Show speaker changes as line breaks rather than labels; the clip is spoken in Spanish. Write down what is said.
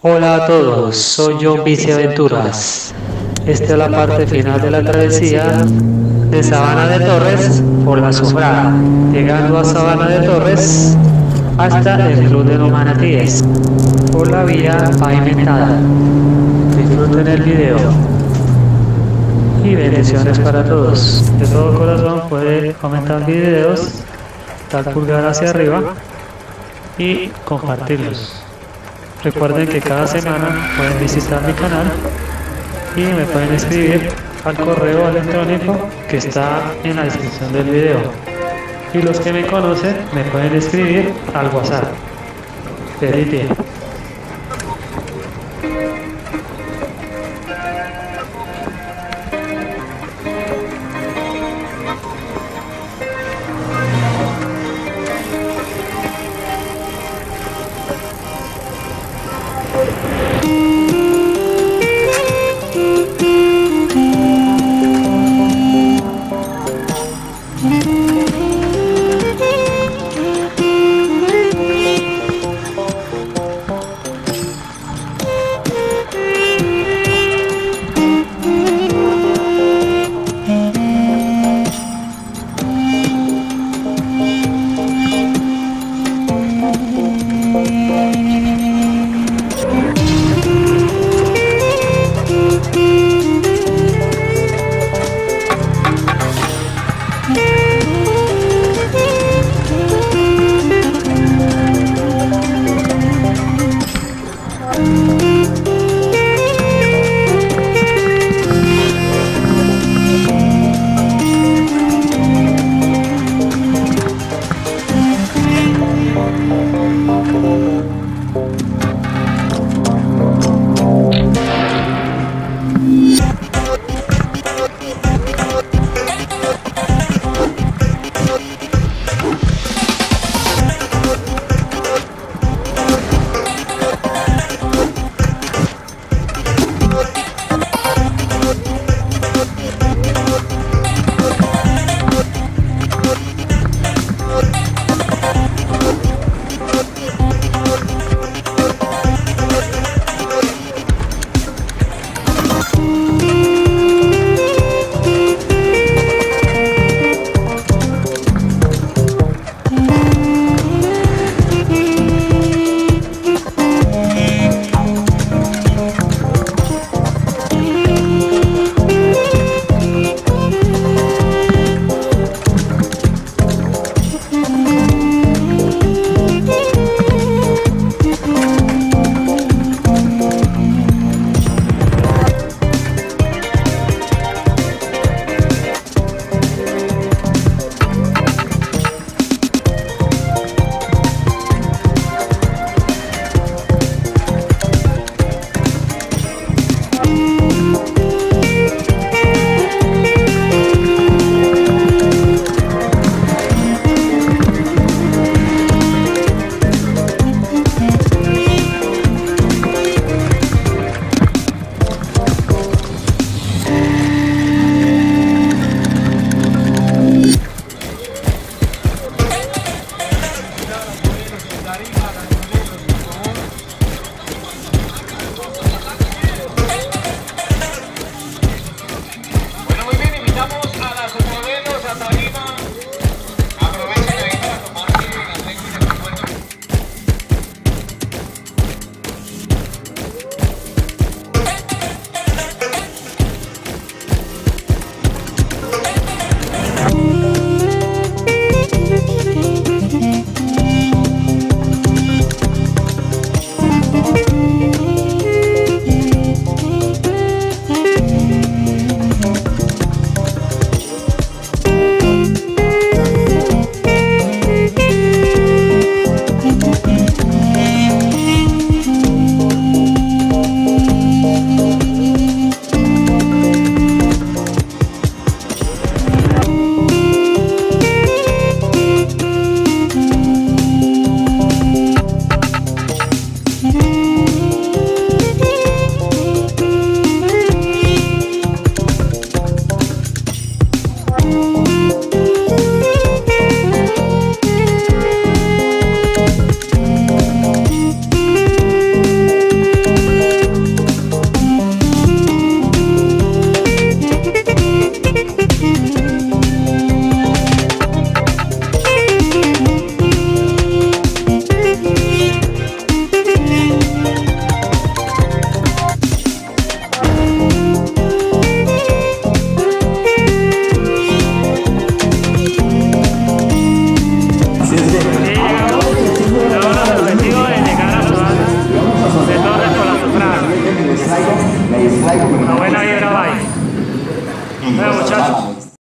Hola a todos, soy John Aventuras. Esta es la parte final de la travesía de Sabana de Torres por la Sofrada, llegando a Sabana de Torres hasta el Club de los Manatíes por la vía pavimentada. Disfruten el video y bendiciones para todos. De todo corazón puede comentar videos, dar pulgar hacia arriba y compartirlos. Recuerden que cada semana pueden visitar mi canal y me pueden escribir al correo electrónico que está en la descripción del video. Y los que me conocen me pueden escribir al WhatsApp. Feliz día.